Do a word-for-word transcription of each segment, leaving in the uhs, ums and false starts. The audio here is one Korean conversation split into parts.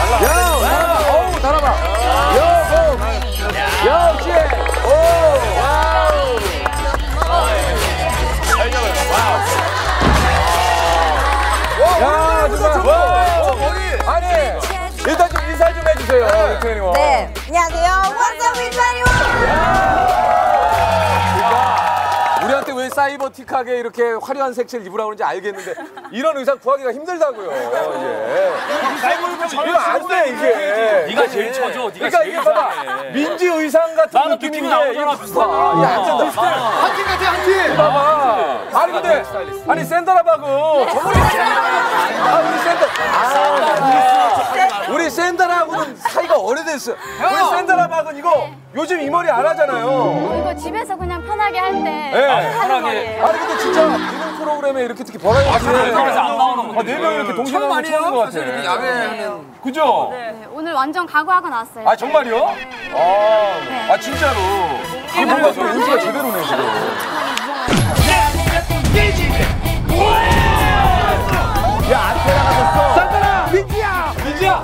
야, 달아봐. 어우, 달아봐. 야, 뭐. 야, 씨. 오, 와우. 잘 잡아요. 와우. 야, 정말. 와, 머리. 아니, 일단 좀 인사 좀 해주세요. 트레이닝. 네. 안녕하세요. What's up, everyone? 우리한테 왜 사이버틱하게 이렇게 화려한 색채를 입으라고 그러는지 알겠는데 이런 의상 구하기가 힘들다고요. 예. 이거 안 돼, 이게. 네가 제일 쳐줘. 네가 그러니까 제일 이게 봐봐. 이상해. 민지 의상 같은 나는 느낌인데 그 팀 나오잖아, 이거 비슷하. 이게 안 된다. 한 팀 같아, 한 팀. 봐봐. 아니 근데 아니 샌드라바고 저번에 아 우리 샌드 아 우리 샌드라하고는 사이가 오래됐어요. 우리 샌드라바는 이거 요즘 이 머리 안 하잖아요. 이거 집에서 그냥 편하게 할 때 네. 하는 거예요. 아니 근데 진짜 기능 프로그램에 이렇게 특히 버라이어티 방송에서 안 나오는 아, 네 명 이렇게 동시에 나오는 거 처음인 것 같아. 야외하는. 그죠? 네, 오늘 완전 각오하고 나왔어요. 아 정말요? 아, 아 진짜로. 이게 뭔가 좀 연주가 제대로네 지금. 야 앞에 나가졌어. 산타나 민지야. 민지야.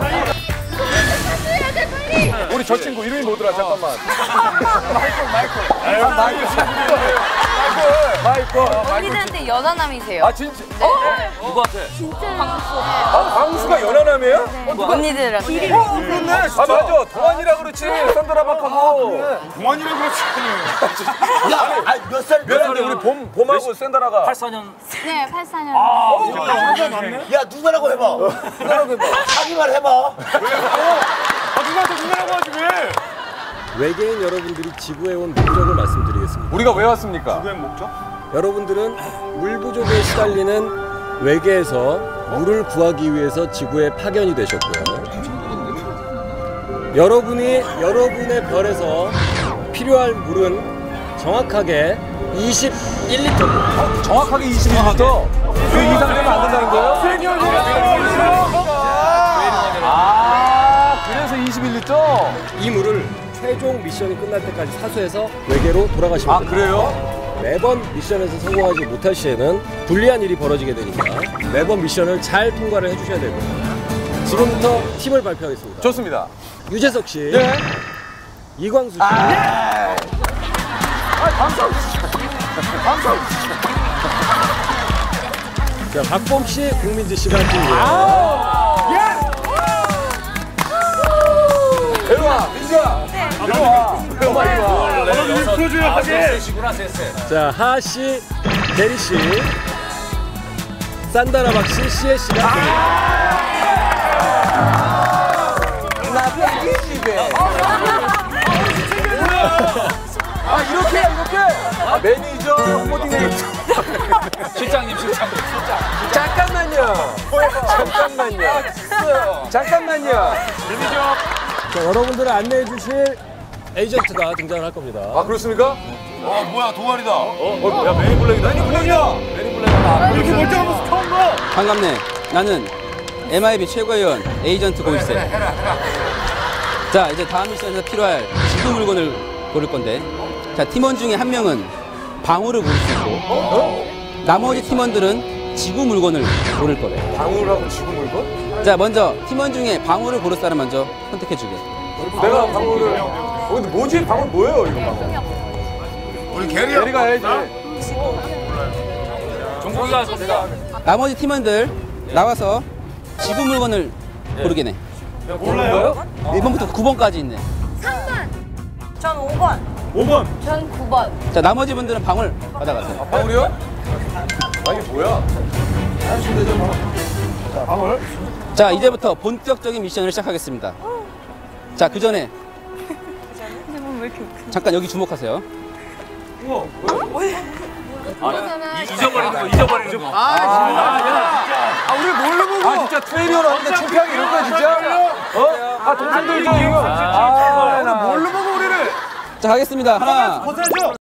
우리 저 친구 이름이 뭐더라? 잠깐만. 마이클 마이클. 아, 마이클. 마이클. 마이클. 언니들한테 연하남이세요. 아 진짜? 누구한테? 아 광수가 연하남이에요? 언니들한테. 어 그렇네. 아 맞아. 동안이라 그렇지. 산드라박하고. 동안이라고 그렇지. 야, 몇 살? 몇 살인데 우리 봄 봄하고 샌드라가. 팔십사 년. 네, 팔십사 년. 아, 야 누나라고 해봐. 누나라고 해봐. 자기말 해봐. 아 누나한테 누나라고 하지 왜? 외계인 여러분들이 지구에 온 목적을 말씀드리겠습니다. 우리가 왜 왔습니까? 누구의 목적? 여러분들은 물 부족에 시달리는 외계에서 물을 구하기 위해서 지구에 파견이 되셨고요. 여러분이 여러분의 별에서 필요할 물은 정확하게 이십일 리터. 어, 정확하게 이십일 리터? 그 이상 되면 안 된다는 거예요? 아, 그래서 이십일 리터? 이 물을 최종 미션이 끝날 때까지 사수해서 외계로 돌아가시면 아, 됩니다. 그래요? 매번 미션에서 성공하지 못할 시에는 불리한 일이 벌어지게 되니까 매번 미션을 잘 통과를 해주셔야 되고요. 지금부터 팀을 발표하겠습니다. 좋습니다. 유재석 씨, 네. 이광수 씨, 아, 아 감사합니다. 감사합니다. 자, 박범 씨, 국민지 씨가 팀이에요. 이리 와, 민지야. 이리 와. 이리 와, 이리 와. 풀어줘요, 하게. 셋이구나, 셋, 셋. 자, 하하 씨, 대리 씨, 산다라박 씨, 시에 씨가 팀이에요. 나 이 집에. 아, 이렇게, 이렇게. 아, 매니저, 코디네이터. 실장님, 실장님, 실장. 잠깐만요. 잠깐만요. 잠깐만요. 자, 여러분들을 안내해 주실 에이전트가 등장을 할 겁니다. 아, 그렇습니까? 어 뭐야 동안이다. 어, 어, 야, 매니 블랙이다. 매니 블랙이야. 매니 블랙이다. 이렇게 멀쩡한 모습 처음 봐. 반갑네. 나는 엠아이비 최고위원 에이전트 고일세. 자, 이제 다음 미션에서 필요할 지구 물건을 고를 건데, 자, 팀원 중에 한 명은 방울을 고를 수 있고, 나머지 팀원들은 지구 물건을 고를 거래. 방울하고 지구 물건? 자, 먼저 팀원 중에 방울을 고를 사람 먼저 선택해 주게. 내가 방울을. 어, 근데 뭐지? 방울 뭐예요, 이거 방울? 우리 게리야. 내리가 해야지. 종국이가 내가. 나머지 팀원들 나와서 지구 물건을 고르게 내. 몰라요? 일 번부터 구 번까지 있네. 전 오 번. 오 번. 전 구 번. 자, 나머지 분들은 방울 받아가세요. 방울이요? 아, 이게 뭐야? 방울? 자, 이제부터 본격적인 미션을 시작하겠습니다. 자, 그 전에 잠깐 여기 주목하세요. 잊어버리는 거, 잊어버리는 거. 아, 아, 우리 뭘로 보고? 아, 진짜 트레이너로 하는데 창피하게 이럴 거야, 진짜? 어? 아, 동생들 좀 이거. 아, 오늘 뭘로 보고 우리를? 자, 가겠습니다. 하나,